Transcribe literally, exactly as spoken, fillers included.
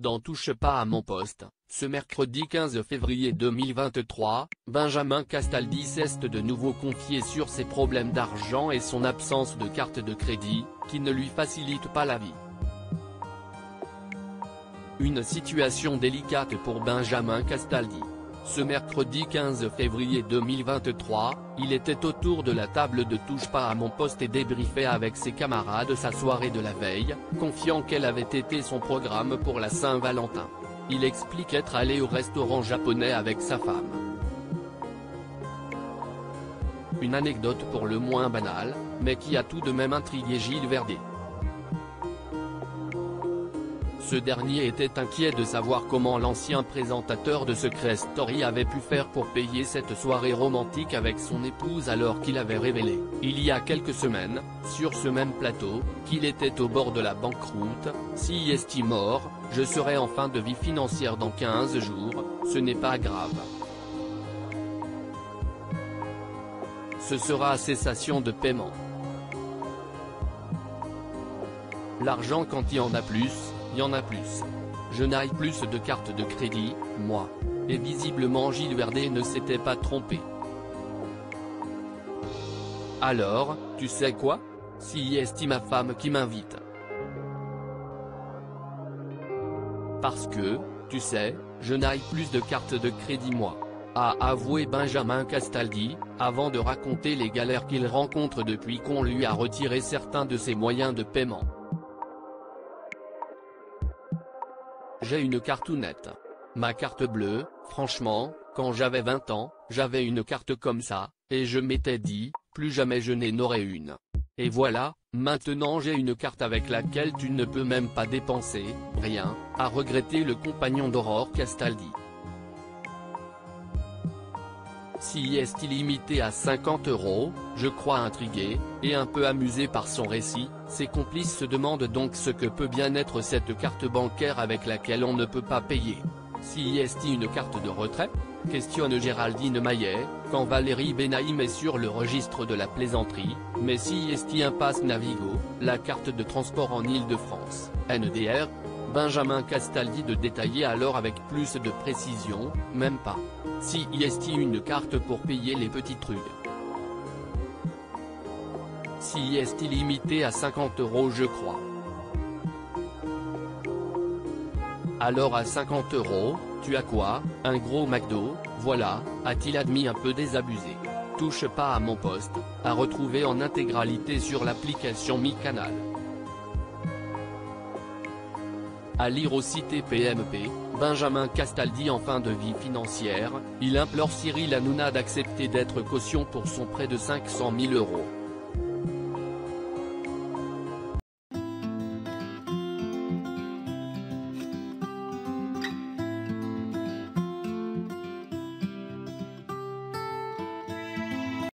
Dans Touche pas à mon poste, ce mercredi quinze février deux mille vingt-trois, Benjamin Castaldi s'est de nouveau confié sur ses problèmes d'argent et son absence de carte de crédit, qui ne lui facilite pas la vie. Une situation délicate pour Benjamin Castaldi. Ce mercredi quinze février deux mille vingt-trois, il était autour de la table de Touche pas à mon poste et débriefait avec ses camarades sa soirée de la veille, confiant quel avait été son programme pour la Saint-Valentin. Il explique être allé au restaurant japonais avec sa femme. Une anecdote pour le moins banale, mais qui a tout de même intrigué Gilles Verdet. Ce dernier était inquiet de savoir comment l'ancien présentateur de Secret Story avait pu faire pour payer cette soirée romantique avec son épouse alors qu'il avait révélé, il y a quelques semaines, sur ce même plateau, qu'il était au bord de la banqueroute. Si est mort, je serai en fin de vie financière dans quinze jours, ce n'est pas grave. Ce sera cessation de paiement. L'argent quand il y en a plus, il y en a plus. Je n'ai plus de carte de crédit, moi. Et visiblement Gilles Verdet ne s'était pas trompé. Alors, tu sais quoi? Si est ma femme qui m'invite. Parce que, tu sais, je n'ai plus de carte de crédit moi. A avoué Benjamin Castaldi, avant de raconter les galères qu'il rencontre depuis qu'on lui a retiré certains de ses moyens de paiement. J'ai une cartounette. Ma carte bleue, franchement, quand j'avais vingt ans, j'avais une carte comme ça, et je m'étais dit, plus jamais je n'en aurai une. Et voilà, maintenant j'ai une carte avec laquelle tu ne peux même pas dépenser, rien, a regretté le compagnon d'Aurore Castaldi. Si est illimité à cinquante euros, je crois intrigué, et un peu amusé par son récit, ses complices se demandent donc ce que peut bien être cette carte bancaire avec laquelle on ne peut pas payer. Si est une carte de retrait? Questionne Géraldine Maillet, quand Valérie Benaïm est sur le registre de la plaisanterie, mais si est un pass Navigo, la carte de transport en Île-de-France, N D R? Benjamin Castaldi de détailler alors avec plus de précision, même pas. Si est une carte pour payer les petits trucs. Si est illimité à cinquante euros je crois. Alors à cinquante euros, tu as quoi? Un gros McDo, voilà, a-t-il admis un peu désabusé. Touche pas à mon poste, à retrouver en intégralité sur l'application MyCanal. À lire aussi T P M P, Benjamin Castaldi en fin de vie financière, il implore Cyril Hanouna d'accepter d'être caution pour son prêt de cinq cent mille euros.